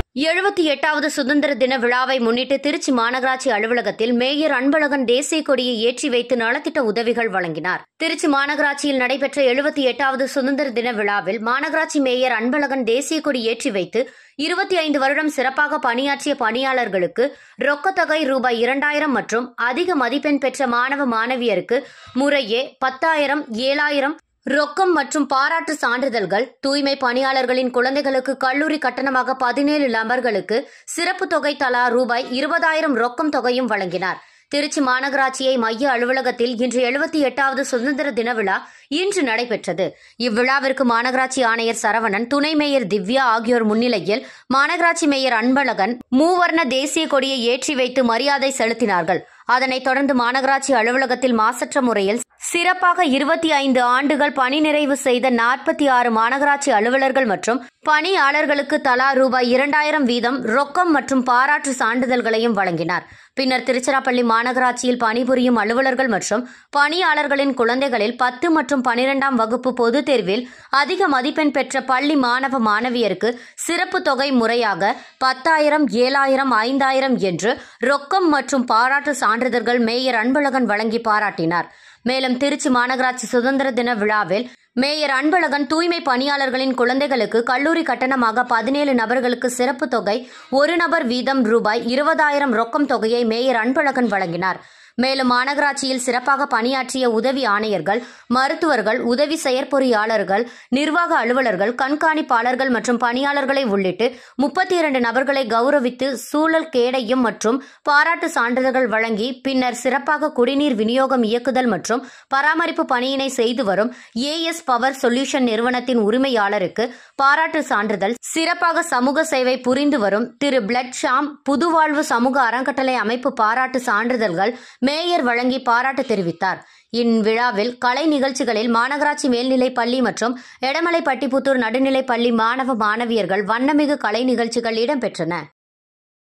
78வது சுதந்திர தின விழாவை முன்னிட்டு திருச்சி மாநகராட்சி அலுவலகத்தில் மேயர் அன்பழகன் தேசிய கொடியை ஏற்றி வைத்து நலத்திட்ட உதவிகள் வழங்கினார். திருச்சி மாநகராட்சியில் நடைபெற்ற 78வது சுதந்திர தின விழாவில் மாநகராட்சி மேயர் அன்பழகன் தேசிய கொடி ஏற்றி வைத்து 25 வருடம் சிறப்பாக பணியாற்றிய பணியாளர்களுக்கு ரொக்கத்தொகை ரூபாய் 2000 மற்றும் அதிக மதிப்பெண் பெற்ற மாணவ மாணவியருக்கு முறையே 10,000, 7,000 ரொக்கம் மற்றும் பாராட்டு சான்றிதழ்கள், தூய்மை பணியாளர்களின் குழந்தைகளுக்கு கல்லூரி கட்டணமாக 17 நபர்களுக்கு சிறப்பு தொகை தலா ரூபாய் 20,000 ரொக்கம் தொகையும் வழங்கினார். திருச்சி மாநகராட்சியை மைய அலுவலகத்தில் இன்று 78வது சுதந்திர தின விழா இன்று நடைபெற்றது. இவ்விழாவிற்கு மாநகராட்சி ஆணையர் சரவணன், துணை மேயர் திவ்யா ஆகியோர் முன்னிலையில் மாநகராட்சி மேயர் அன்பழகன் மூவர்ண தேசிய கொடியை ஏற்றி வைத்து மரியாதை செலுத்தினார்கள். அதனைத் தொடர்ந்து மாநகராட்சி அலுவலகத்தில் மாசற்ற முறையில் சிறப்பாக 25 ஆண்டுகள் பணி நிறைவு செய்த 46 மாநகராட்சி அலுவலர்கள் மற்றும் பணியாளர்களுக்கு தலா ரூபாய் 2000 வீதம் ரொக்கம் மற்றும் பாராட்டு சான்றிதழ்களையும் வழங்கினார். பின்னர் திருச்சிராப்பள்ளி மாநகராட்சியில் பணிபுரியும் அலுவலர்கள் மற்றும் பணியாளர்களின் குழந்தைகளில் 10 மற்றும் 12ஆம் வகுப்பு பொதுத் தேர்வில் அதிக மதிப்பெண் பெற்ற பள்ளி மாணவ மாணவியருக்கு சிறப்பு தொகை முறையாக 10,000, 7,000, 5,000 என்று ரொக்கம் மற்றும் பாராட்டு சான்றிதழ்கள் மேயர் அன்பழகன் வழங்கி பாராட்டினார். மேலும் திருச்சி மாநகராட்சி சுதந்திர தின விழாவில் மேயர் அன்பழகன் தூய்மை பணியாளர்களின் குழந்தைகளுக்கு கல்லூரி கட்டணமாக 17 நபர்களுக்கு சிறப்பு தொகை ஒரு நபர் வீதம் ரூபாய் 20,000 ரொக்கம் தொகையை மேயர் அன்பழகன் வழங்கினார். மேலும் மாநகராட்சியில் சிறப்பாக பணியாற்றிய உதவி ஆணையர்கள், மருத்துவர்கள், உதவி செயற்பொறியாளர்கள், நிர்வாக அலுவலர்கள், கண்காணிப்பாளர்கள் மற்றும் பணியாளர்களை உள்ளிட்டு 32 நபர்களை கௌரவித்து சூழல் கேடயம் மற்றும் பாராட்டு சான்றிதழ்கள் வழங்கி பின்னர் சிறப்பாக குடிநீர் விநியோகம் இயக்குதல் மற்றும் பராமரிப்பு பணியினை செய்து வரும் AS பவர் சொல்யூஷன் நிறுவனத்தின் உரிமையாளருக்கு பாராட்டு சான்றிதழ், சிறப்பாக சமூக சேவை புரிந்து வரும் திரு பிளட் ஷாம் புதுவாழ்வு சமூக அறக்கட்டளை அமைப்பு பாராட்டு சான்றிதழ்கள் மேயர் வழங்கி பாராட்டு தெரிவித்தார். இவ்விழாவில் கலை நிகழ்ச்சிகளில் மாநகராட்சி மேல்நிலைப் பள்ளி மற்றும் எடமலை பட்டிப்புத்தூர் நடுநிலைப் பள்ளி மாணவ மாணவியர்கள் வண்ணமிகு கலை நிகழ்ச்சிகள் இடம்பெற்றன.